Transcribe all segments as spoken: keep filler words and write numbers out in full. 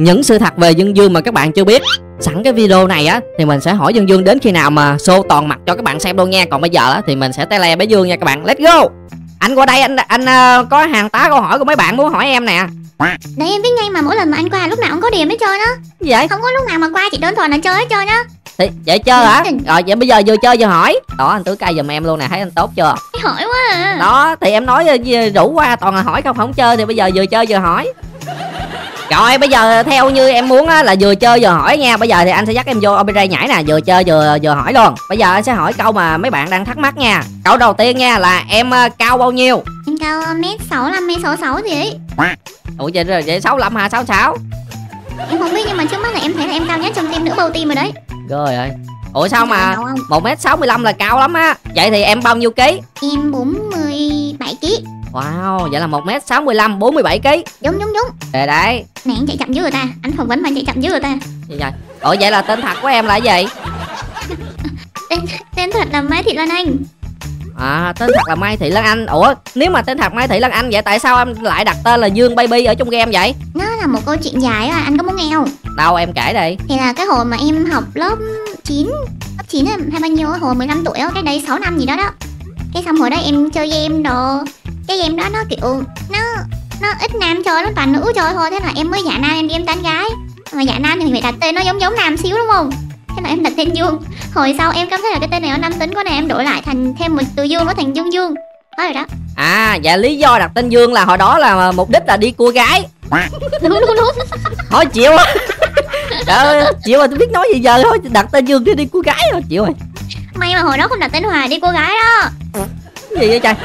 những sự thật về Dương Dương mà các bạn chưa biết. Sẵn cái video này á thì mình sẽ hỏi Dương Dương đến khi nào mà show toàn mặt cho các bạn xem luôn nha. Còn bây giờ á thì mình sẽ tele bé Dương nha các bạn. Let's go. Anh qua đây, anh anh uh, có hàng tá câu hỏi của mấy bạn muốn hỏi em nè. Đấy em biết ngay mà, mỗi lần mà anh qua lúc nào cũng có điểm hết trơn á. Gì vậy? Không có lúc nào mà qua chỉ đơn thuần là chơi hết trơn á. Thì vậy chơi hả? Rồi vậy bây giờ vừa chơi vừa hỏi. Đó, anh Tứ cay giùm em luôn nè, thấy anh tốt chưa? Hỏi quá à. Đó thì em nói rủ qua toàn là hỏi không không chơi, thì bây giờ vừa chơi vừa hỏi. Rồi bây giờ theo như em muốn á, là vừa chơi vừa hỏi nha. Bây giờ thì anh sẽ dắt em vô opera nhảy nè, vừa chơi vừa vừa hỏi luôn. Bây giờ anh sẽ hỏi câu mà mấy bạn đang thắc mắc nha. Câu đầu tiên nha là em uh, cao bao nhiêu? Em cao mét sáu mươi lăm, mét sáu mươi sáu gì ấy. Ủa vậy rồi, vậy sáu mươi lăm hả? sáu mươi sáu? Em không biết nhưng mà trước mắt là em thấy là em cao nhất trong team nữ bầu team rồi đấy. Rồi ơi. Ủa sao mà một mét sáu mươi lăm là cao lắm á. Vậy thì em bao nhiêu ký? Em bốn mươi bảy ký. Wow, vậy là một mét sáu mươi lăm, bốn mươi bảy ký. Đúng đúng đúng. Để đấy. Này anh chạy chậm dữ người ta, anh phỏng vấn mà anh chạy chậm dữ người ta. Gì vậy? Ủa vậy là tên thật của em là gì? tên, tên thật là Mai Thị Lan Anh. À, tên thật là Mai Thị Lan Anh. Ủa nếu mà tên thật Mai Thị Lan Anh vậy tại sao em lại đặt tên là Dương Baby ở trong game vậy? Nó là một câu chuyện dài á, anh có muốn nghe không? Đâu em kể đi. Thì là cái hồi mà em học lớp chín, lớp chín hay bao nhiêu á, hồi mười lăm tuổi á, cái đấy sáu năm gì đó đó. Cái xong hồi đó em chơi game đồ. Cái game đó nó kiểu nó nó ít nam chơi, nó toàn nữ chơi thôi. Thế là em mới giả nam em đi em tán gái. Mà giả nam thì phải đặt tên nó giống giống nam xíu đúng không? Thế là em đặt tên Dương. Hồi sau em cảm thấy là cái tên này nó nam tính quá này, em đổi lại thành thêm một từ Dương, nó thành Dương Dương. Đó rồi đó. À dạ, lý do đặt tên Dương là hồi đó là mục đích là đi cua gái. Đúng đúng đúng. Thôi chịu á. Trời ơi, chịu rồi, tôi biết nói gì giờ thôi. Đặt tên Dương để đi cua gái thôi, chịu rồi. May mà hồi đó không đặt tên Hòa đi cua gái đó. Cái gì vậy trời.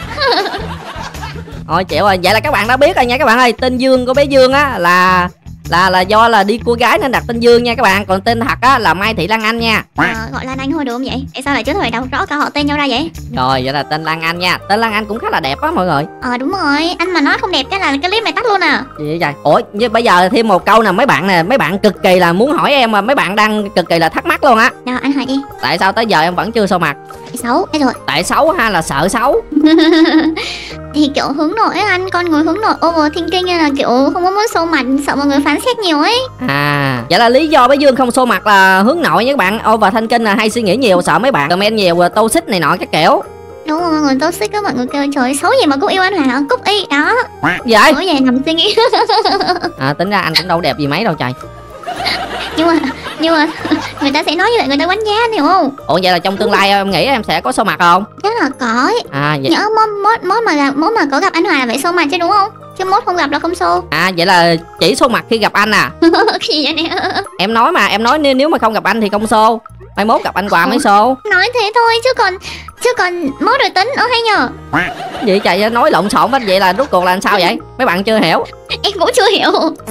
Thôi chịu rồi, vậy là các bạn đã biết rồi nha các bạn ơi. Tên Dương của bé Dương á là là là do là đi cua gái nên đặt tên Dương nha các bạn. Còn tên thật á là Mai Thị Lan Anh nha. À, gọi Lan Anh thôi được không vậy? Tại sao lại chứ phải đọc rõ cả họ tên nhau ra vậy? Rồi vậy là tên Lan Anh nha. Tên Lan Anh cũng khá là đẹp á mọi người. Ờ đúng rồi, anh mà nói không đẹp cái là cái clip này tắt luôn à. Gì vậy trời? Ủa như bây giờ thêm một câu nè, mấy bạn nè, mấy bạn cực kỳ là muốn hỏi em mà mấy bạn đang cực kỳ là thắc mắc luôn á. Đâu anh hỏi đi. Tại sao tới giờ em vẫn chưa show mặt? Xấu, thế rồi. Tại xấu hay là sợ xấu? Thì kiểu hướng nội á anh, con người hướng nội overthinking nên là kiểu không có muốn show mặt, sợ mọi người phán xét nhiều ấy. À, vậy là lý do bé Dương không show mặt là hướng nội nha các bạn. overthinking là hay suy nghĩ nhiều, sợ mấy bạn comment nhiều, toxic này nọ các kiểu. Đúng rồi, mọi người toxic á, mọi người kêu trời xấu gì mà Cúc yêu anh Hòa hả? Cúc y đó. Vậy? Mỗi về nằm suy nghĩ. À, tính ra anh cũng đâu đẹp gì mấy đâu trời. Nhưng mà nhưng mà người ta sẽ nói như vậy, người ta đánh giá anh hiểu không? Ủa vậy là trong tương lai em nghĩ em sẽ có show mặt không? Chắc là có ấy. À vậy. Nhớ mốt mốt mốt mà gặp mốt mà có gặp anh Hòa là phải show mặt chứ đúng không? Chứ mốt không gặp là không show. À vậy là chỉ show mặt khi gặp anh à? Cái gì vậy nè? Em nói mà, em nói nếu nếu mà không gặp anh thì không show. Mai mốt gặp anh Hòa mới show. Nói thế thôi chứ còn chứ còn mốt rồi tính ở hay nhờ. Vậy trời, nói lộn xộn hết. Vậy là rốt cuộc là anh sao vậy? Mấy bạn chưa hiểu. Em cũng chưa hiểu.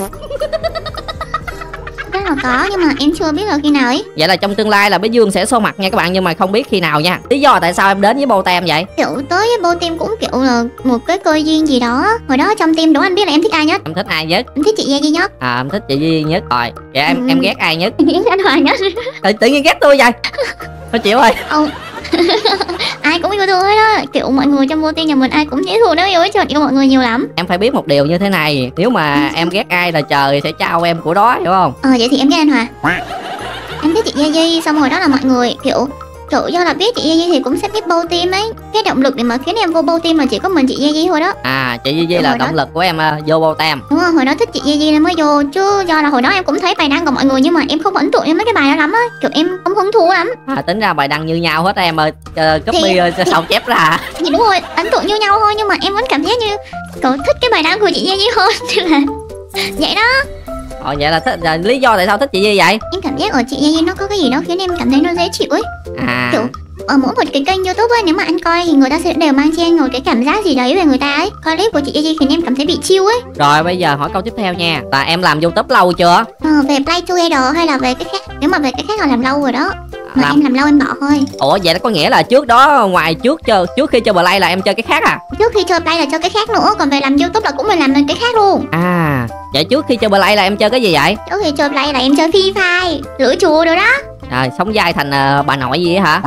Chắc là có nhưng mà em chưa biết là khi nào ấy. Vậy là trong tương lai là bé Dương sẽ show mặt nha các bạn, nhưng mà không biết khi nào nha. Lý do tại sao em đến với Bô Tem vậy? Kiểu tới với Bô Tem cũng kiểu là một cái cơ duyên gì đó. Hồi đó trong team đố anh biết là em thích ai nhất? Em thích ai nhất? Em thích chị Gia Di nhất. À em thích chị Duy nhất rồi. Vậy em Ừ. em ghét ai nhất? Ghét anh Hòa nhất. Tự, tự nhiên ghét tôi vậy? Thôi chịu ơi. Ông ai cũng yêu thương hết đó. Kiểu mọi người trong Bô Tem nhà mình ai cũng dễ thương, nó yêu hết trơn, yêu mọi người nhiều lắm. Em phải biết một điều như thế này, nếu mà em ghét ai là trời sẽ trao em của đó, hiểu không? Ờ vậy thì em ghét anh Hòa. Em thích chị Gia Di, xong rồi đó là mọi người kiểu kiểu do là biết chị Gia Di thì cũng sẽ biết Bô Tem ấy. Cái động lực để mà khiến em vô Bô Tem là chỉ có mình chị Gia Di thôi đó. À chị Duy Duy là Hồi đó- động lực của em uh, vô Bô Tem. Đúng rồi, hồi đó thích chị Gia Di nên mới vô. Chứ do là hồi đó em cũng thấy bài đăng của mọi người nhưng mà em không ấn tượng với mấy cái bài đó lắm á. Kiểu em không hứng thú lắm. À, tính ra bài đăng như nhau hết em ơi. Uh, copy Thì- uh, sao chép ra. Thì đúng rồi, ấn tượng như nhau thôi nhưng mà em vẫn cảm giác như cậu thích cái bài đăng của chị Gia Di hơn. Nên là vậy đó. Ồ vậy là thích, là lý do tại sao thích chị Duy vậy? Em cảm giác ở chị Gia Di nó có cái gì đó khiến em cảm thấy nó dễ chịu ấy. À Kiểu ở mỗi một cái kênh YouTube á, nếu mà anh coi thì người ta sẽ đều mang cho anh một cái cảm giác gì đấy về người ta ấy. Coi clip của chị Gia Di khiến em cảm thấy bị chill ấy. rồi bây giờ hỏi câu tiếp theo nha. Là em làm YouTube lâu chưa? Ờ, về Play Together hay là về cái khác? Nếu mà về cái khác là làm lâu rồi đó. Mà Làm- em làm lâu em bỏ thôi. Ủa vậy là có nghĩa là trước đó ngoài trước chơi trước khi chơi Play là em chơi cái khác à? Trước khi chơi Play là chơi cái khác nữa, còn về làm YouTube là cũng phải làm cái khác luôn. À vậy trước khi chơi Play là em chơi cái gì vậy? Trước khi chơi Play là em chơi Free Fire, lửa chùa rồi đó. À, sống dai thành uh, bà nội gì vậy hả?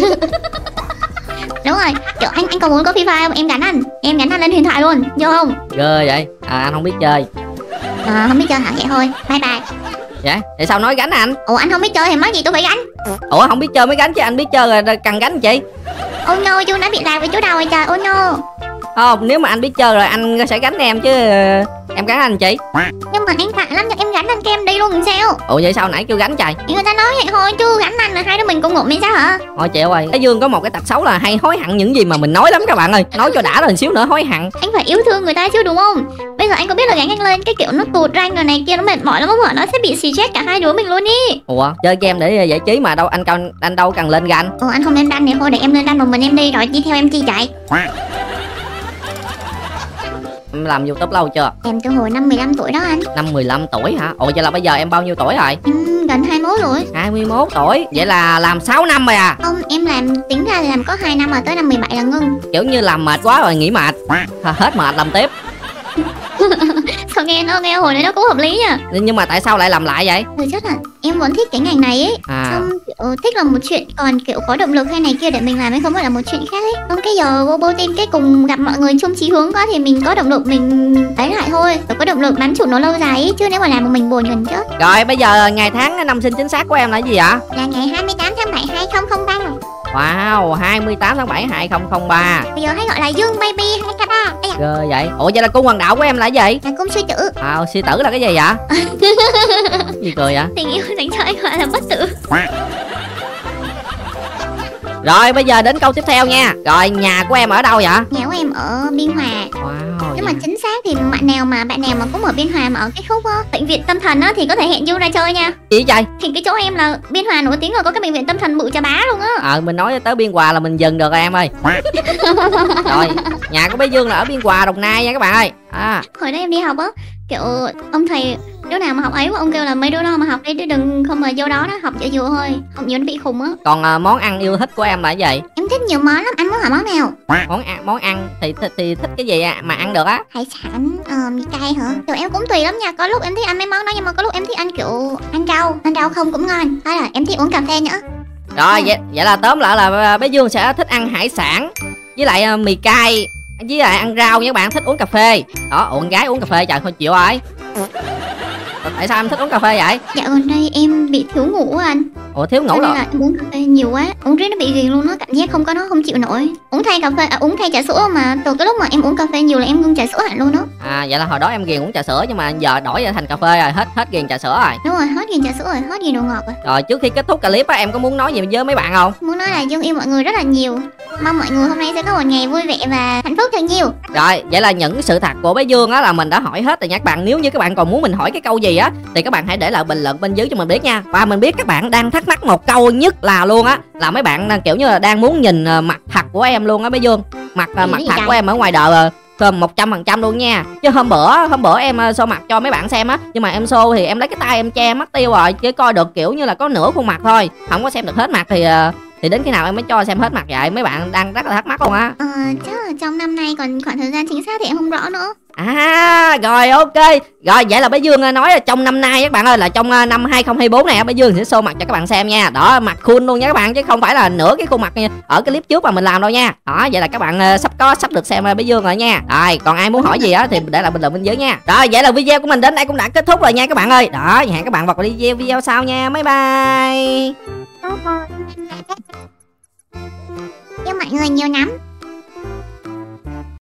Đúng rồi, kiểu anh anh có muốn có Free Fire không? Em gắn anh, em gắn anh lên điện thoại luôn, vô không? Ghê vậy. À anh không biết chơi. À, không biết chơi hả? Vậy thôi, bye bye. Dạ, tại sao nói gánh anh? Ủa anh không biết chơi thì mắc gì tôi phải gánh? Ủa không biết chơi mới gánh chứ anh biết chơi rồi cần gánh chị. Oh no, chú đã bị lạc với chú đâu rồi trời, oh no. Không, nếu mà anh biết chơi rồi anh sẽ gánh em chứ em gánh anh chị. Nhưng mà anh tặng lắm cho em gánh anh kem đi luôn làm sao? Ủa vậy sao nãy kêu gánh trời? Thì người ta nói vậy thôi chứ gánh anh là hai đứa mình cùng ngủ hay sao hả? Thôi chịu rồi. Cái Dương có một cái tật xấu là hay hối hận những gì mà mình nói lắm các bạn ơi. Nói cho đã rồi xíu nữa hối hận. Anh phải yêu thương người ta chứ đúng không? Bây giờ anh có biết là gánh anh lên cái kiểu nó tụt ranh rồi này kia nó mệt mỏi lắm không hả? Nó sẽ bị xì chết cả hai đứa mình luôn đi. Ủa chơi game để giải trí mà đâu anh cần anh đâu cần lên gánh. Ủa anh không lên đanh thì thôi để em lên đanh một mình em đi rồi đi theo em chi chạy. Em làm YouTube lâu chưa? Em từ hồi năm mười lăm tuổi đó anh. Năm mười lăm tuổi hả? Ủa vậy là bây giờ em bao nhiêu tuổi rồi? Em gần hai mươi mốt rồi. hai mươi mốt tuổi. Vậy là làm sáu năm rồi à? Không, em làm tính ra là làm có hai năm rồi, tới năm mười bảy là ngưng. Kiểu như làm mệt quá rồi nghỉ mệt. Hết mệt làm tiếp. Sao nghe nó nghe hồi đấy nó cũng hợp lý nha. Nhưng mà tại sao lại làm lại vậy? Thực chất là em vẫn thích cái ngành này ấy. À. Xong kiểu thích là một chuyện, còn kiểu có động lực hay này kia để mình làm hay không phải là một chuyện khác ấy. Xong cái giờ vô bô team cái cùng gặp mọi người chung chí hướng quá thì mình có động lực mình lấy lại thôi. Rồi có động lực bám trụ nó lâu dài ấy, chứ nếu mà làm một mình buồn gần chết. Rồi bây giờ ngày tháng năm sinh chính xác của em là gì ạ? Là ngày hai mươi tám tháng bảy hai không không ba. Wow, hai mươi tám tháng bảy hai không không ba. Bây giờ hay gọi là Dương Baby hai k ba. Ghê vậy. Ủa vậy là cung hoàng đạo của em là cái gì? Là cung sư tử. À, sư tử là cái gì vậy? Gì cười vậy? Tình yêu dành cho anh gọi là bất tử. Rồi bây giờ đến câu tiếp theo nha. Rồi nhà của em ở đâu vậy? Nhà của em ở Biên Hòa. Wow. Nhưng mà chính xác thì bạn nào mà bạn nào mà cũng ở Biên Hòa mà ở cái khúc uh, bệnh viện tâm thần á thì có thể hẹn Du ra chơi nha. Gì vậy? Thì cái chỗ em là Biên Hòa nổi tiếng rồi, có cái bệnh viện tâm thần bự chà bá luôn á. Ờ à, mình nói tới Biên Hòa là mình dừng được rồi em ơi. Rồi nhà của bé Dương là ở Biên Hòa Đồng Nai nha các bạn ơi. À. Hồi đó em đi học á, kiểu ông thầy đứa nào mà học ấy ông kêu là mấy đứa đó mà học đấy đừng không mà vô đó đó, học chợ dừa thôi, học nhiều nó bị khùng á. Còn à, món ăn yêu thích của em là cái gì? Em thích nhiều món lắm, anh muốn hỏi món nào? Món ăn món ăn thì thì, thì thích cái gì mà ăn được á? Hải sản, ờ, mì cay hả? Kiểu em cũng tùy lắm nha, có lúc em thích ăn mấy món đó nhưng mà có lúc em thích ăn kiểu ăn rau, ăn rau không cũng ngon. Đó là em thích uống cà phê nữa. Rồi vậy, vậy là tóm lại là bé Dương sẽ thích ăn hải sản với lại uh, mì cay với lại ăn rau nha các bạn, thích uống cà phê. Đó, ủa con gái uống cà phê trời thôi chịu rồi. Tại sao em thích uống cà phê vậy? Dạo gần đây em bị thiếu ngủ anh. Ủa thiếu ngủ rồi? Là em uống cà phê nhiều quá, uống riết nó bị ghiền luôn, nó cảm giác không có nó không chịu nổi. Uống thay cà phê, à, uống thay trà sữa mà từ cái lúc mà em uống cà phê nhiều là em ngưng trà sữa hẳn luôn đó. À vậy là hồi đó em ghiền uống trà sữa nhưng mà giờ đổi thành cà phê rồi, hết hết ghiền trà sữa rồi. Đúng rồi, hết ghiền trà sữa rồi, hết ghiền đồ ngọt rồi. Rồi trước khi kết thúc clip á em có muốn nói gì với mấy bạn không? Muốn nói là Dương yêu mọi người rất là nhiều. Mong mọi người hôm nay sẽ có một ngày vui vẻ và hạnh phúc thật nhiều. Rồi vậy là những sự thật của bé Dương á là mình đã hỏi hết rồi nha các bạn. Nếu như các bạn còn muốn mình hỏi cái câu gì á thì các bạn hãy để lại bình luận bên dưới cho mình biết nha. Và mình biết các bạn đang thắc mắc một câu nhất là luôn á, là mấy bạn kiểu như là đang muốn nhìn mặt thật của em luôn á bé Dương. Mặt mặt thật của em ở ngoài đời một trăm phần trăm luôn nha. Chứ hôm bữa hôm bữa em show mặt cho mấy bạn xem á, nhưng mà em show thì em lấy cái tay em che mất tiêu rồi, chứ coi được kiểu như là có nửa khuôn mặt thôi, không có xem được hết mặt. Thì thì đến khi nào em mới cho xem hết mặt vậy? Mấy bạn đang rất là thắc mắc luôn á. Ờ chắc là trong năm nay, còn khoảng thời gian chính xác thì em không rõ nữa. À rồi ok. Rồi vậy là bé Dương nói là trong năm nay các bạn ơi, là trong năm hai không hai bốn này bé Dương sẽ show mặt cho các bạn xem nha. Đó, mặt cool luôn nha các bạn, chứ không phải là nửa cái khuôn mặt ở cái clip trước mà mình làm đâu nha. Đó, vậy là các bạn sắp có sắp được xem bé Dương rồi nha. Rồi, còn ai muốn hỏi gì á thì để lại bình luận bên dưới nha. Rồi, vậy là video của mình đến đây cũng đã kết thúc rồi nha các bạn ơi. Đó, hẹn các bạn vào video video sau nha. Bye bye. Yêu mọi người nhiều lắm.